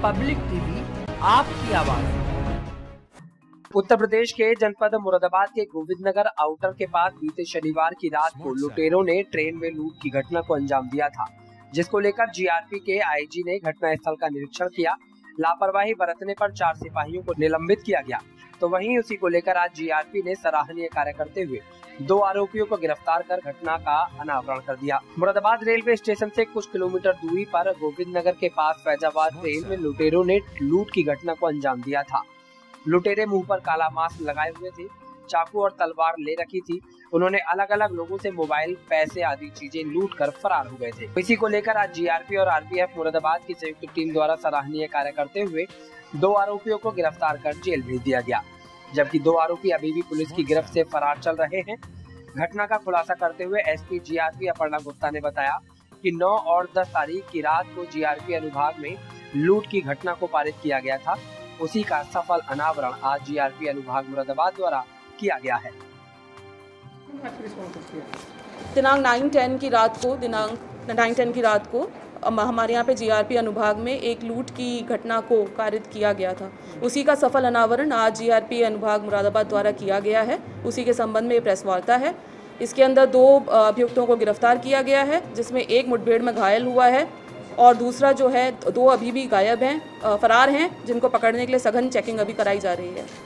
Public TV, आपकी आवाज। उत्तर प्रदेश के जनपद मुरादाबाद के गोविंदनगर आउटर के पास बीते शनिवार की रात को लुटेरों ने ट्रेन में लूट की घटना को अंजाम दिया था, जिसको लेकर जीआरपी के आईजी ने घटनास्थल का निरीक्षण किया। लापरवाही बरतने पर 4 सिपाहियों को निलंबित किया गया। तो वहीं उसी को लेकर आज जीआरपी ने सराहनीय कार्य करते हुए 2 आरोपियों को गिरफ्तार कर घटना का अनावरण कर दिया। मुरादाबाद रेलवे स्टेशन से कुछ किलोमीटर दूरी पर गोविंदनगर के पास फैजाबाद ट्रेन में लुटेरों ने लूट की घटना को अंजाम दिया था। लुटेरे मुंह पर काला मास्क लगाए हुए थे, चाकू और तलवार ले रखी थी। उन्होंने अलग अलग लोगों से मोबाइल, पैसे आदि चीजें लूट कर फरार हो गए थे। इसी को लेकर आज जीआरपी और आरपीएफ मुरादाबाद की संयुक्त टीम द्वारा सराहनीय कार्य करते हुए 2 आरोपियों को गिरफ्तार कर जेल भेज दिया गया, जबकि 2 आरोपी अभी भी पुलिस की गिरफ्त से फरार चल रहे हैं। घटना का खुलासा करते हुए एसपी जीआरपी अपर्णा गुप्ता ने बताया कि 9 और 10 तारीख की रात को जीआरपी अनुभाग में लूट की घटना को पारित किया गया था। उसी का सफल अनावरण आज जीआरपी अनुभाग मुरादाबाद द्वारा किया गया है। दिनांक 9-10 की रात को हमारे यहाँ पे जीआरपी अनुभाग में एक लूट की घटना को कारित किया गया था। उसी का सफल अनावरण आज जीआरपी अनुभाग मुरादाबाद द्वारा किया गया है। उसी के संबंध में प्रेस वार्ता है। इसके अंदर 2 अभियुक्तों को गिरफ्तार किया गया है, जिसमें एक मुठभेड़ में घायल हुआ है और दूसरा जो है 2 अभी भी गायब हैं, फरार हैं, जिनको पकड़ने के लिए सघन चेकिंग अभी कराई जा रही है।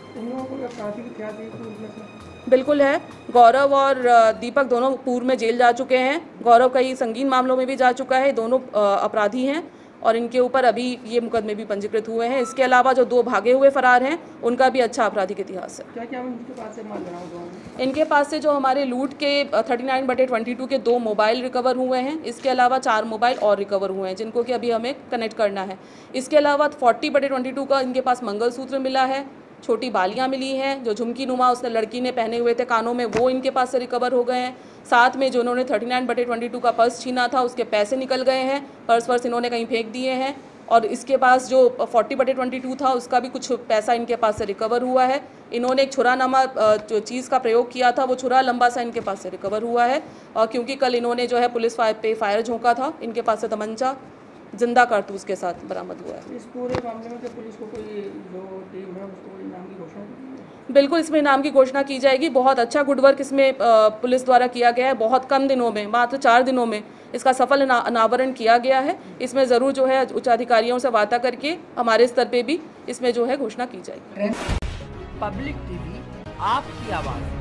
बिल्कुल है। गौरव और दीपक दोनों पूर्व में जेल जा चुके हैं। गौरव कई संगीन मामलों में भी जा चुका है। दोनों अपराधी हैं और इनके ऊपर अभी ये मुकदमे भी पंजीकृत हुए हैं। इसके अलावा जो 2 भागे हुए फरार हैं, उनका भी अच्छा आपराधिक इतिहास है। क्या इनके पास से माल बरामद हुआ? इनके पास से जो हमारे लूट के 39/22 के 2 मोबाइल रिकवर हुए हैं। इसके अलावा 4 मोबाइल और रिकवर हुए हैं, जिनको कि अभी हमें कनेक्ट करना है। इसके अलावा 40/22 का इनके पास मंगलसूत्र मिला है, छोटी बालियाँ मिली हैं, जो झुमकी नुमा उसने लड़की ने पहने हुए थे कानों में, वो इनके पास से रिकवर हो गए हैं। साथ में जो उन्होंने 39/22 का पर्स छीना था, उसके पैसे निकल गए हैं। पर्स इन्होंने कहीं फेंक दिए हैं। और इसके पास जो 40/22 था, उसका भी कुछ पैसा इनके पास से रिकवर हुआ है। इन्होंने एक छुरानामा जो चीज़ का प्रयोग किया था, वो छुरा लंबा सा इनके पास से रिकवर हुआ है। और क्योंकि कल इन्होंने जो है पुलिस पे फायर झोंका था, इनके पास से तमंचा जिंदा कारतूस के साथ बरामद हुआ है। इस पूरे मामले में पुलिस को कोई जो टीम है उसको इनाम की घोषणा? बिल्कुल, इसमें इनाम की घोषणा की जाएगी। बहुत अच्छा गुडवर्क इसमें पुलिस द्वारा किया गया है। बहुत कम दिनों में, मात्र 4 दिनों में इसका सफल अनावरण किया गया है। इसमें ज़रूर जो है उच्च अधिकारियों से वार्ता करके हमारे स्तर पे भी इसमें जो है घोषणा की जाएगी। पब्लिक टीवी, आपकी आवाज़।